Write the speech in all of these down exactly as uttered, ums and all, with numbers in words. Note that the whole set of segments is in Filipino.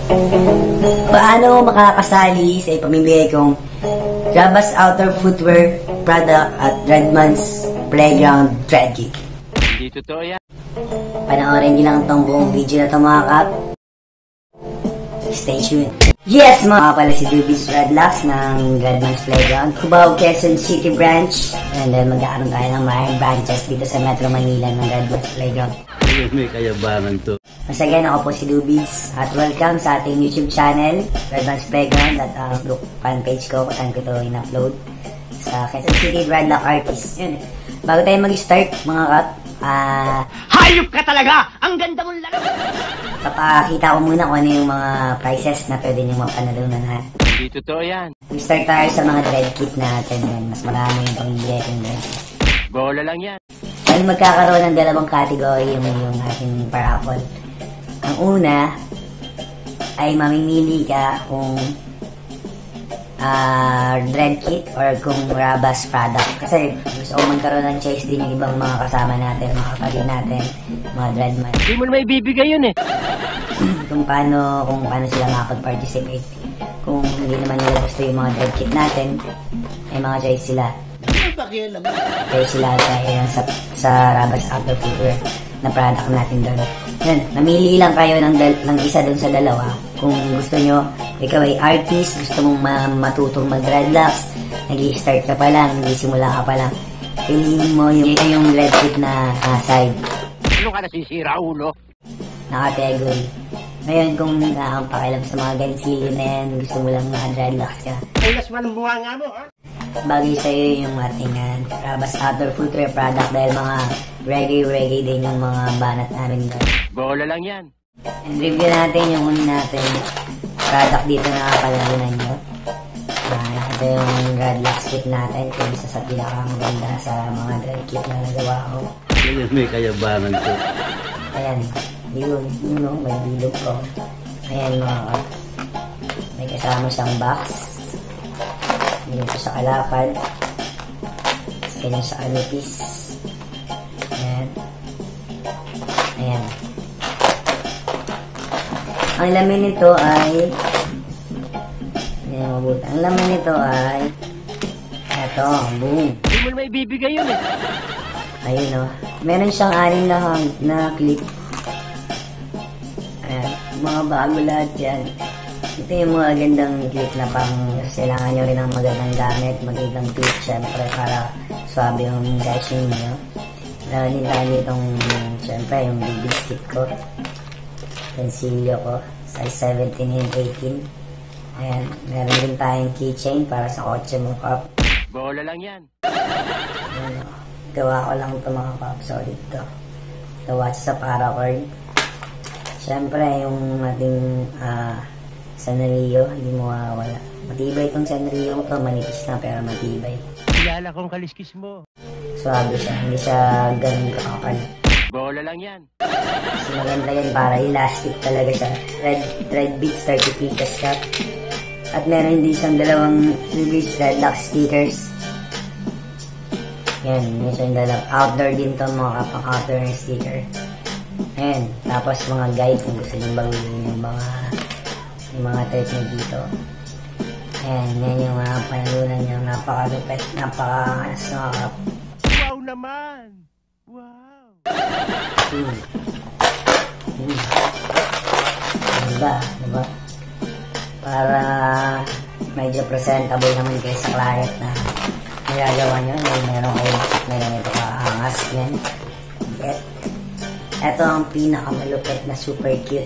Paano makakasali sa ipamimigay kong Rabas Outer Footwear product at Redman's Playground Thread Geek? Hindi totoo yan. Panoorin nyo lang itong buong video na ito mga kap. Stay tuned. Yes mga pala si Dubis Redlocks ng Redman's Playground, Cubao, Quezon City branch. And then magkakaroon tayo ng mga branches dito sa Metro Manila ng Redman's Playground. May kayabangan to. Once again, ako po si Dubis at welcome sa ating YouTube channel, Redman's Playground, at uh, look, fan page ko kung saan ko ito in-upload sa Quezon City Redlock Artist. Yun. Bago tayo mag-start mga kap, ah... Uh, hayop ka talaga! Ang ganda mong lalaki! Papakita ko muna kung ano yung mga prices na pwede nyo mapanalunan ha. Hindi totoo yan. We-start tayo sa mga dread kit natin. Yan. Mas marami yung pamilya yung dread kit. Bola lang yan. Dahil magkakaroon ng dalawang category yung, yung ating parapol. Ang una ay mamimili ka kung uh, dread kit or kung Rabas product. Kasi gusto ko magkaroon ng choice din yung ibang mga kasama natin, mga kapatid natin, mga dreadman. Hindi mo naman ibibigay yun eh. kung paano kung paano sila makapag-participate. Kung hindi naman nila gusto yung mga dread kit natin, ay mga choice sila. Choice sila kaya sa, sa Rabas Outer Footwear na product natin doon. Yan, namili lang kayo ng, dal ng isa doon sa dalawa. Kung gusto nyo, ikaw ay artist, gusto mong ma matutong mag-dreadlocks, nag-i-start ka pa lang, nag-isimula ka pa lang, piliin mo yung, yung dread kit na uh, side. Ano ka nasisira, ulo? Na category. Ngayon, kung nakakapakialam sa mga gansilyo na yan, gusto mo lang mga-dreadlocks ka. Ay, mas malumbuha nga mo, ha? Bagay sa'yo yung ating uh, Rabas Outer Footwear product dahil mga reggae-reggae din yung mga banat namin doon. Bola lang yan. And review natin yung huni natin product dito na kapalalunan nyo. Uh, ito yung dreadlocks kit natin. Ito isa sa pinakamaganda sa mga dread kit na nagawa ko. May kayabangan to. Ayan, yun, yun o, may bilog ko. Ayan mga ka. May kasama siyang box. Yun po sa kalapad. Tapos ganyan sa kanipis. Ayan. Ayan. Ang lamin nito ay ayan, mabuti. Ang lamin nito ay eto, boom. Hindi mo naman ibibigay yun eh. Ayun o. Meron siyang anim na, na clip. Ayan. Mga bago lahat yan. Ito yung mga gandang clip na pang kailangan nyo rin ng magandang gamit, magandang clip syempre para swabe yung dashing nyo. Meron din tayo itong syempre yung baby stick ko. Pensilyo ko. Size seventeen and eighteen. Ayan. Meron din tayong keychain para sa kotse mo cup. Bola lang yan. Ayan o. Gawa ko lang ito mga cup. Solid ito. Gawa sa paracord. Syempre yung ating ah uh, Sanrio, hindi mo mawawala. Matibay itong Sanrio ko, manipis na pero matibay. Kilala kong kaliskis mo. Suwabe siya, hindi siya ganun kakapal. Bola lang yan. Kasi maganda yan para elastic talaga siya. Red, red beads, thirty pieces ka. At meron din siyang dalawang Dubis Redlocks stickers. Yan, may siyang dalawang outdoor din to mga kapang outdoor sticker. Ayan, tapos mga guide kung gusto nyo baguhin yung mga yung mga trip nyo dito. Ayan, yan yung mga panalunan nyo. Napakalupit, napakaangas mga kap. Wow naman! Wow! Hmm. Hmm. Diba? Diba? Para medyo presentable naman kayo sa client na nagagawa nyo. Meron kayo na ganito kaangas yan. Get. Ito ang pinakamalupit na super cute.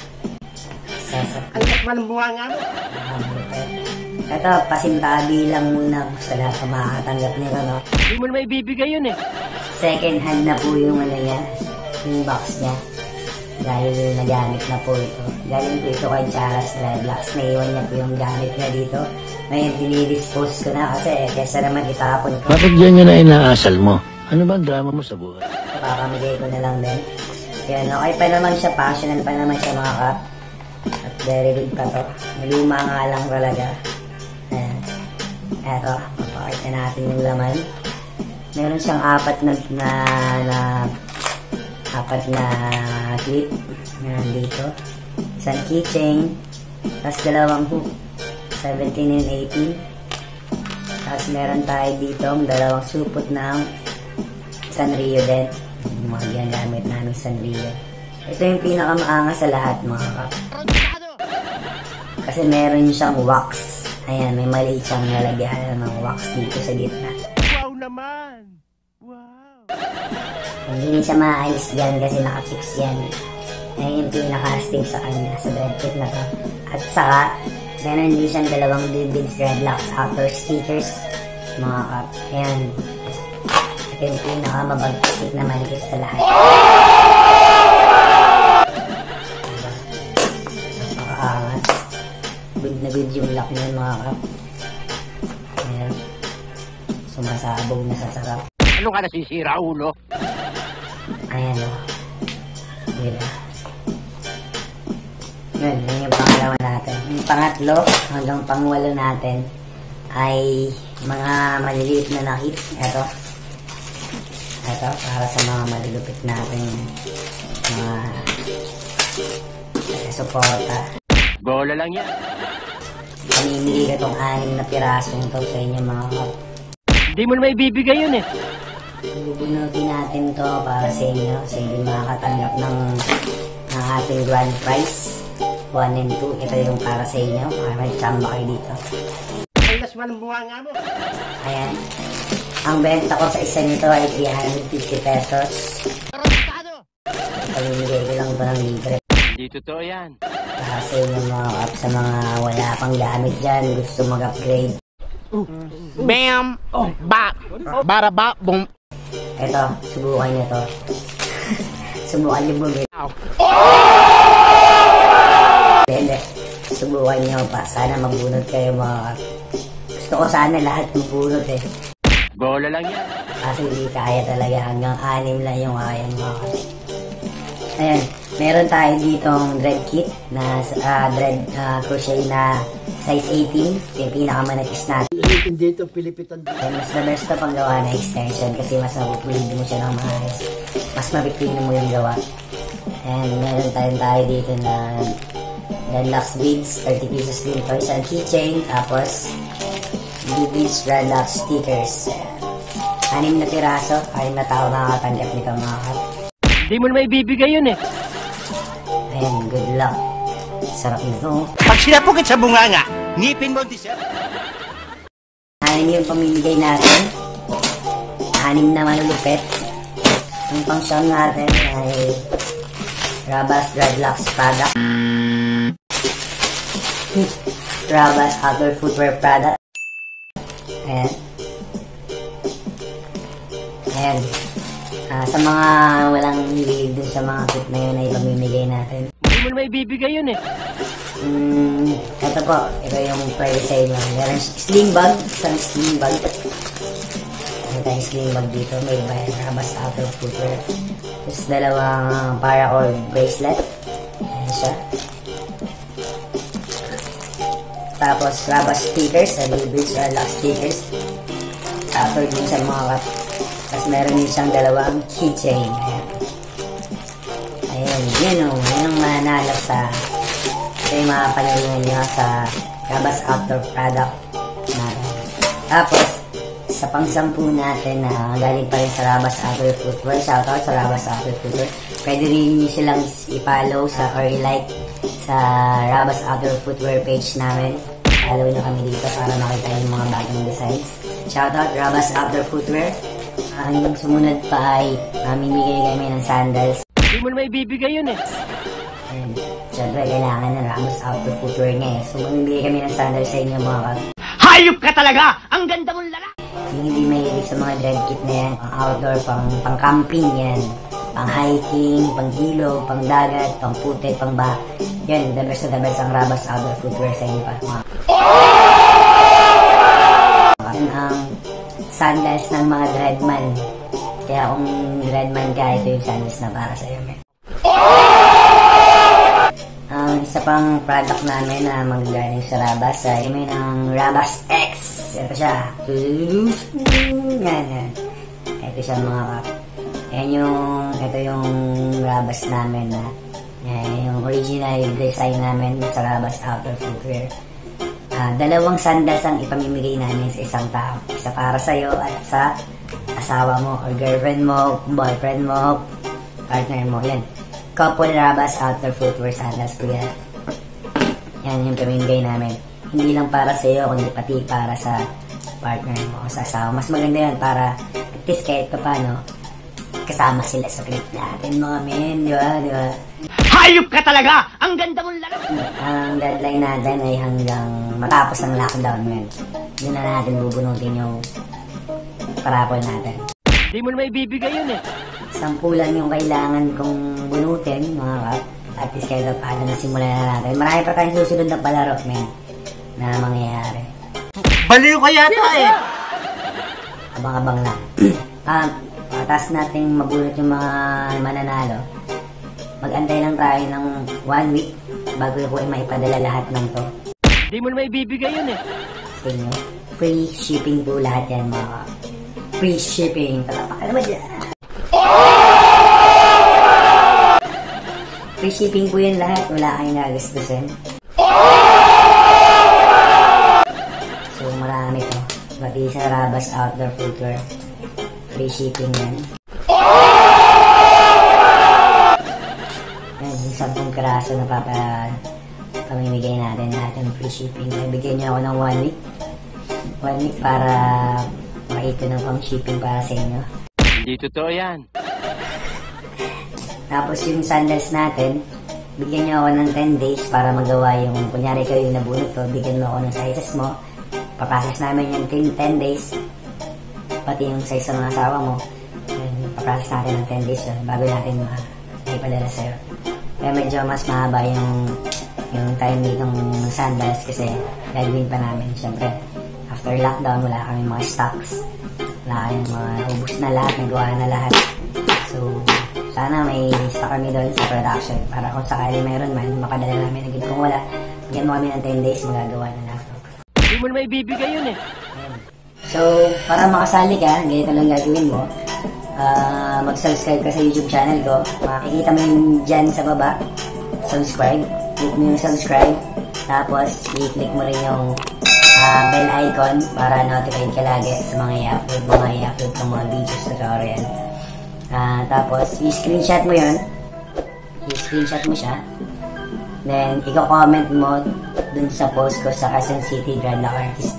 Ang malumbuha nga mo. Ito, pasintabi lang muna sa lahat na makakatanggap nito, no? Hindi mo naman ibibigay yun eh. Second hand na po yung ano niya, yung box niya. Dahil nagamit na po ito. Galing po ito kay Charas Redlocks. Naiwan niya po yung gamit niya dito. Ngayon, dinidispose ko na kasi eh, kesa naman itapon ko. Bakit yan yun na inaasal mo? Ano ba ang drama mo sa buhay? Pakamigay ko na lang din. Yan, okay pa naman siya, passional pa naman siya mga kap. At very good pa to. Luma nga lang talaga. Ayan. Eto, papakita natin yung laman. Meron siyang apat na, na, na apat na clip. Meron dito. Isang keychain. Tapos dalawang hook, seventeen and eighteen. Tapos meron tayo dito ang dalawang supot ng Sanrio din. Yung mga ginagamit namin Sanrio. Ito yung pinakamaangas sa lahat mga kap. Kasi meron siyang wax. Ayan, may maliit siyang nalagyan ng wax dito sa gitna. Wow naman! Wow! Hindi siya maayos dyan kasi nakafix yan. Ayan yung pinaka-astig sa kanya sa dread kit na to. At saka, meron din siyang dalawang Vivid Dreadlocks outdoor stickers. Mga kap. Ayan. Ito yung pinaka-mabagkasik na malikit sa lahat. Diba? Napakaangat. Good na good yung lock niya mga kap. Ayan. Sumasabog na sa sarap. Ano ka nasisira, ulo? Ayan o. Diba? Yun, yun yung pangalawa natin. Yung pangatlo, hanggang pangwalo natin, ay mga maliliit na nakit. Ito. Ito, para sa mga malilupit natin mga eh, suporta. Bola lang yan. Pamimili ka itong anim na pirasong to sa inyo mga kap. Hindi mo na maibibigay yun eh. Bubunutin natin to para sa inyo. Sa hindi makakatanggap ng, ng ating grand prize. one and two. Ito yung para sa inyo. Para may chamba kayo dito. Ay, mas walang bunga nga mo. Ayan. Ang benta ko sa isa nito ay three hundred fifty pesos. Pamimigay ko lang ito ng libre. Hindi totoo yan. Para sa inyo mga kap, sa mga wala pang gamit dyan, gusto mag-upgrade. Bam! Bop! Bada bop! Boom! Ito, subukan nyo to. Subukan nyo bumili. Hindi, subukan nyo pa. Sana magbunot kayo mga kap. Gusto ko sana lahat magbunot eh. Bola lang yan. Kasi hindi kaya talaga. Hanggang anim lang yung kaya mga kap. Ayan, meron tayo ditong dread kit na uh, dread uh, crochet na size eighteen. Yung pinakamanipis natin. Dito, Pilipitan dito. And mas the best na pang gawa na extension kasi mas mapupulid mo siya ng maayos. Mas mapipino mo yung gawa. And meron tayong tayo dito na Dreadlocks beads, thirty pieces din to. Isang keychain, tapos beads, Dreadlocks stickers. Anim na piraso, anim na tao nakakatanggap nito mga kap. Hindi mo na maibibigay yun eh. Ayan, good luck. Sarap nito. Pag sinapukit sa bunganga, ngipin mo deserve. Anim yung pamimigay natin. Anim na manulupit. Ang function natin ay Rabas Dreadlocks product. Rabas outdoor footwear product. Ayan. Ayan. Uh, sa mga walang hilig dun sa mga kit na yun ay pamimigay natin. Hindi mo na maibibigay yun eh. Mm, ito po, ito yung pwede sa inyo. Meron sling bag, isang sling bag. Meron tayong sling bag dito, made by Rabas Outdoor Footwear. Tapos dalawang paracord bracelet. Ayan siya. Tapos Rabas stickers, sa Libridge or Lock stickers. After din siya mga kat. Tapos meron din siyang dalawang keychain. Ayan. Ayan, yun o. Yun ang mananalo sa ito yung mga panalingan nyo sa Rabas Outdoor product natin. Tapos, sa pang-sampu natin na galing pa rin sa Rabas Outdoor Footwear, shoutout sa Rabas Outdoor Footwear. Pwede rin nyo silang i-follow sa or i-like sa Rabas Outdoor Footwear page namin. Follow nyo kami dito para makita yung mga bagong designs. Shoutout Rabas Outdoor Footwear. Ang sumunod pa ay mamimigay kami ng sandals. Hindi mo na maibibigay yun eh. And syempre, kailangan ng Rabas Outdoor Footwear niya eh. So, mamimigay kami ng sandals sa inyo mga kap. Hayop ka talaga! Ang ganda mong lala! Yung hindi mahilig sa mga dread kit na yan, pang outdoor, pang, pang camping yan. Pang hiking, pang hilo, pang dagat, pang putik, pang ba. Yan, the best na the best ang Rabas Outdoor Footwear sa inyo pa. Mga yan ang sandals ng mga dreadman. Kaya kung dreadman ka, ito yung sandals na para sa'yo. Ang um, isa pang product namin na magagaling sa Rabas ay may ng Rabas X. Ito siya. Yan, yan. Ito siya mga kap. Yan yung, ito yung Rabas namin na yan. Eh, yung original design namin sa Rabas Outdoor Footwear. Uh, dalawang sandals ang ipamimigay namin sa isang tao. Isa para sa'yo at sa asawa mo or girlfriend mo, boyfriend mo, partner mo. Yan. Couple Rabas Outdoor Footwear sandals po yan. Yan yung pamimigay namin. Hindi lang para sa'yo, kundi pati para sa partner mo o sa asawa. Mas maganda yan para at least kahit pa paano kasama sila sa trip natin mga men, di ba? Di ba? Hayop ka talaga! Ang ganda mong lalaki! Ang deadline natin ay hanggang matapos ng lockdown, men. Doon na natin bubunutin yung parapol natin. Hindi mo naman ibibigay yun eh. Sampulan yung kailangan kong bunutin, mga kap. At least kahit paano na simulan na natin. Marami pa tayong susunod na palaro, men, na mangyayari. Baliw ka yata eh! Abang-abang lang. um, Patas nating mabunot yung mga mananalo. Mag-antay lang tayo ng one week bago ko ay maipadala lahat ng to. Hindi mo naman ibibigay yun eh. Sa inyo. Free shipping po lahat yan, mga free shipping. Talapakan naman dyan. Free shipping po yan lahat. Wala kayong nagastusin. So marami to. Pati sa Rabas Outdoor Footwear. Free shipping yan. Yan, yung sampung karaso na papa pamimigay natin natin free shipping. Bigyan niyo ako ng one week. One week para makita ng pang shipping para sa inyo. Hindi totoo yan. Tapos yung sandals natin, bigyan niyo ako ng ten days para magawa yung, kunyari kayo yung nabunot ko, bigyan mo ako ng sizes mo. Papasis namin yung ten days. Pati yung size ng asawa mo, paprocess natin ng ten days yun bago natin maipadala sa'yo. Kaya medyo mas mahaba yung yung time nitong sandals kasi gagawin pa namin. Siyempre, after lockdown, wala kami mga stocks. Wala kami mga ubus na lahat, nagawa na lahat. So, sana may stock kami doon sa production para kung sakali meron man, mapadala namin agad. Kung wala, bigyan mo kami ng ten days, magagawa na lahat. Hindi mo naman ibibigay yun eh. So, para makasali ka, ganito lang gagawin mo. Uh, mag-subscribe ka sa YouTube channel ko. Makikita mo yung dyan sa baba. Subscribe. Click mo yung subscribe. Tapos, i-click mo rin yung uh, bell icon para notified ka lagi sa mga i-upload, mga i-upload ng mga videos tutorial. Uh, tapos, i-screenshot mo yun. I-screenshot mo siya. Then, i-comment mo dun sa post ko sa Quezon City Dreadlock Artist.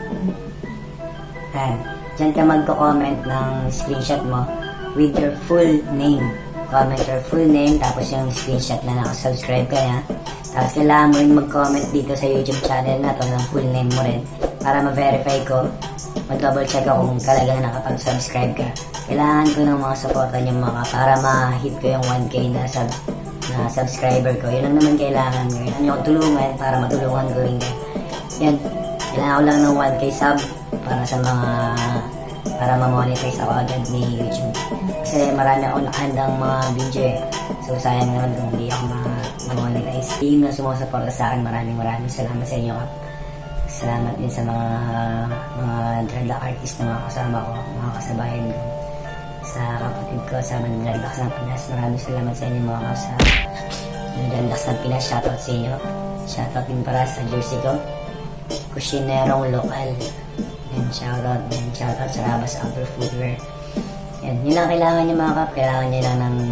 Yan. Diyan ka magko-comment ng screenshot mo with your full name. Comment your full name, tapos yung screenshot na nakasubscribe ka na. Tapos kailangan mo rin mag-comment dito sa YouTube channel na to ng full name mo rin para ma-verify ko, mag-double check ako kung talagang nakapag-subscribe ka. Kailangan ko ng mga supporta niyo mga para ma-hit ko yung one K na, sub, na subscriber ko. Yun lang naman kailangan ko. Yun yung tulungan para matulungan ko rin ka. Yan. Kailangan ko lang ng one K sub para sa mga para ma-monetize ako agad ni YouTube. Kasi marami akong nakahandang mga video eh. So sayang naman kung hindi ako ma-monetize. Team na sumusuporta sa akin, maraming maraming salamat sa inyo. Salamat din sa mga mga dreadlock artist na mga kasama ko, mga kasabayan ko. Sa kapatid ko, sa mga dreadlocks ng Pinas. Maraming salamat sa inyo mga sa dreadlocks ng Pinas. Shoutout sa inyo. Shoutout din para sa jersey ko. Kusinerong lokal. And shoutout, and shoutout sa Rabas Outdoor Footwear. Yan, yun lang kailangan nyo mga kap. Kailangan nyo lang ng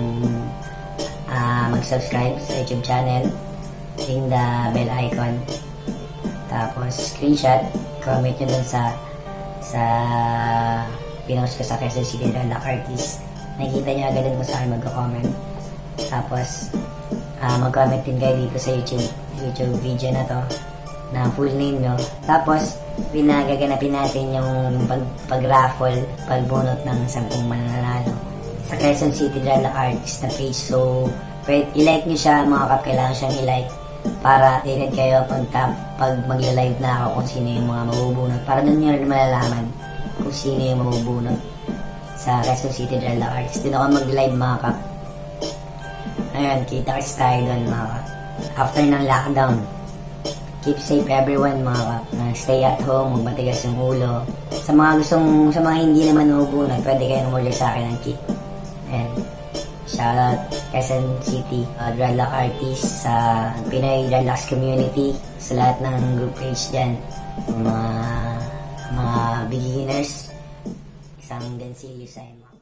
uh, mag-subscribe sa YouTube channel. Ring the bell icon. Tapos screenshot, comment nyo dun sa sa pinost ko sa Quezon City Dreadlock Artist. Nakikita nyo agad kung saan magko-comment. Tapos uh, mag-comment din kayo dito sa YouTube YouTube video na to na full name nyo. Tapos pinagaganapin natin yung pag, pag-raffle, pagbunot ng sampung mananalo sa Quezon City Dreadlock Artist na page. So pwede, i-like nyo siya mga kap. Kailangan siyang i-like para tignan kayo pag, pag magla-live na ako kung sino yung mga mabubunot. Para doon nyo rin malalaman kung sino yung mabubunot sa Quezon City Dreadlock Artist. Doon ako mag-live mga kap. Ayun, kita-kits tayo doon mga kap. After ng lockdown, keep safe everyone mga kap. Uh, stay at home, magmatigas yung ulo. Sa mga gustong, sa mga hindi naman mabubunot, pwede kayong umorder sa akin ng kit. And Shoutout Quezon City, uh, Dreadlock artists, sa Pinoy Dreadlocks community, sa lahat ng group page dyan, mga mga beginners, isang gansilyo sa inyo.